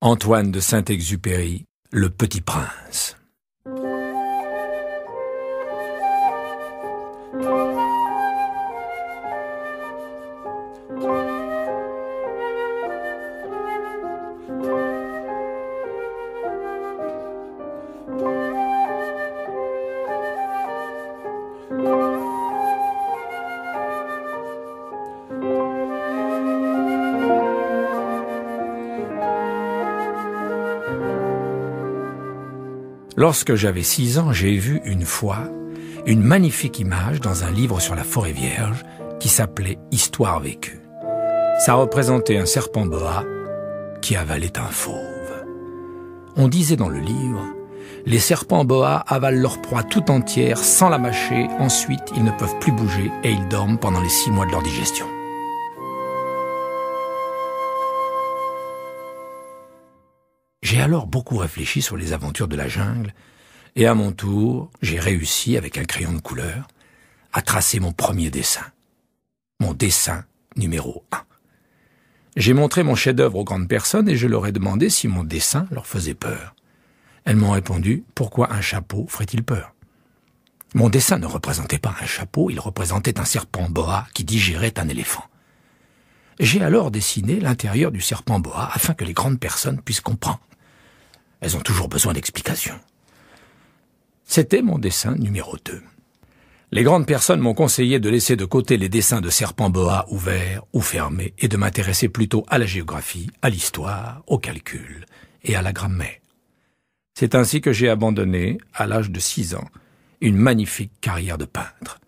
Antoine de Saint-Exupéry, Le Petit Prince. Lorsque j'avais 6 ans, j'ai vu une fois une magnifique image dans un livre sur la forêt vierge qui s'appelait « Histoire vécue ». Ça représentait un serpent boa qui avalait un fauve. On disait dans le livre « Les serpents boa avalent leur proie tout entière sans la mâcher, ensuite ils ne peuvent plus bouger et ils dorment pendant les 6 mois de leur digestion ». J'ai alors beaucoup réfléchi sur les aventures de la jungle et à mon tour, j'ai réussi, avec un crayon de couleur, à tracer mon premier dessin. Mon dessin numéro 1. J'ai montré mon chef-d'œuvre aux grandes personnes et je leur ai demandé si mon dessin leur faisait peur. Elles m'ont répondu « Pourquoi un chapeau ferait-il peur ?» Mon dessin ne représentait pas un chapeau, il représentait un serpent boa qui digérait un éléphant. J'ai alors dessiné l'intérieur du serpent boa afin que les grandes personnes puissent comprendre. Elles ont toujours besoin d'explications. C'était mon dessin numéro 2. Les grandes personnes m'ont conseillé de laisser de côté les dessins de serpents boa ouverts ou fermés et de m'intéresser plutôt à la géographie, à l'histoire, au calcul et à la grammaire. C'est ainsi que j'ai abandonné, à l'âge de 6 ans, une magnifique carrière de peintre.